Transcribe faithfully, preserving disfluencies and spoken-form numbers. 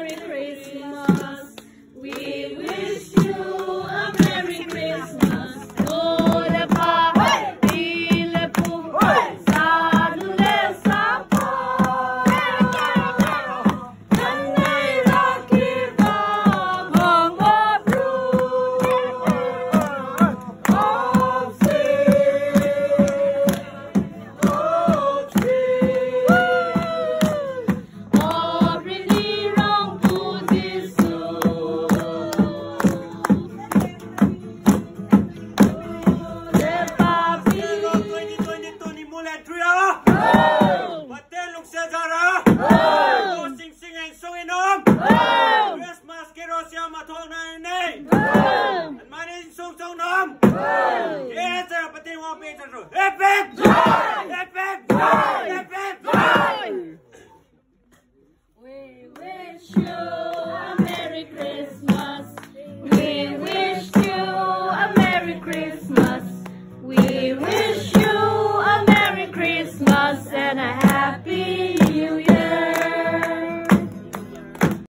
Merry Christmas. We wish you a Merry Christmas. Ole pa, lille po, sa du läsa på. Den är vacker dag, många bror. Av fred och fred. Every day wrong to this soul. The papi. twenty twenty-two ni mulai tria. Paten luk sejara. Go sing sing and song inom. Christmas kero siapa thong nai nei. Mani song song nom. Yes, sir. Paten wong pe terus. Epic. Epic. Epic. We wish you